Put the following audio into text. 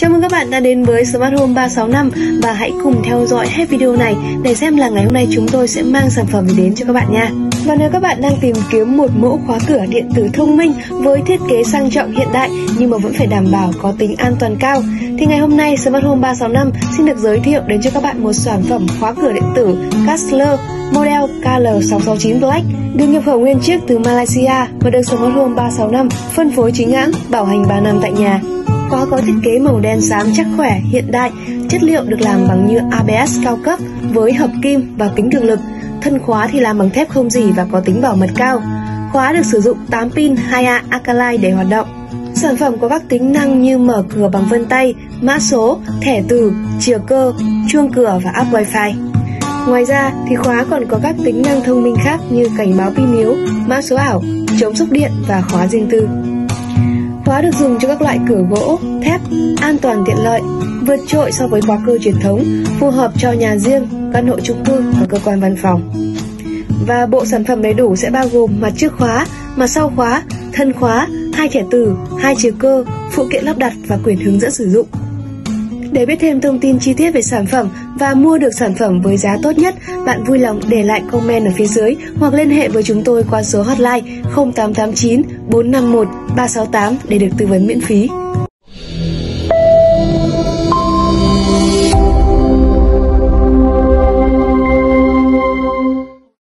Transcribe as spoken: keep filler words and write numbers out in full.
Chào mừng các bạn đã đến với Smart Home ba sáu năm và hãy cùng theo dõi hết video này để xem là ngày hôm nay chúng tôi sẽ mang sản phẩm đến cho các bạn nha. Và nếu các bạn đang tìm kiếm một mẫu khóa cửa điện tử thông minh với thiết kế sang trọng hiện đại nhưng mà vẫn phải đảm bảo có tính an toàn cao thì ngày hôm nay Smart Home ba sáu năm xin được giới thiệu đến cho các bạn một sản phẩm khóa cửa điện tử Castler model K L sáu sáu chín Black được nhập khẩu nguyên chiếc từ Malaysia và được Smart Home ba sáu năm phân phối chính hãng, bảo hành ba năm tại nhà. Khóa có thiết kế màu đen xám chắc khỏe, hiện đại, chất liệu được làm bằng nhựa A B S cao cấp với hợp kim và kính cường lực. Thân khóa thì làm bằng thép không rỉ và có tính bảo mật cao. Khóa được sử dụng tám pin hai A Alkaline để hoạt động. Sản phẩm có các tính năng như mở cửa bằng vân tay, mã số, thẻ từ, chìa cơ, chuông cửa và app Wi-Fi. Ngoài ra thì khóa còn có các tính năng thông minh khác như cảnh báo pin yếu, mã số ảo, chống sốc điện và khóa riêng tư. Khóa được dùng cho các loại cửa gỗ, thép, an toàn tiện lợi, vượt trội so với khóa cơ truyền thống, phù hợp cho nhà riêng, căn hộ chung cư và cơ quan văn phòng. Và bộ sản phẩm đầy đủ sẽ bao gồm mặt trước khóa, mặt sau khóa, thân khóa, hai thẻ từ, hai chìa cơ, phụ kiện lắp đặt và quyển hướng dẫn sử dụng. Để biết thêm thông tin chi tiết về sản phẩm và mua được sản phẩm với giá tốt nhất, bạn vui lòng để lại comment ở phía dưới hoặc liên hệ với chúng tôi qua số hotline không tám tám chín bốn năm một ba sáu tám để được tư vấn miễn phí.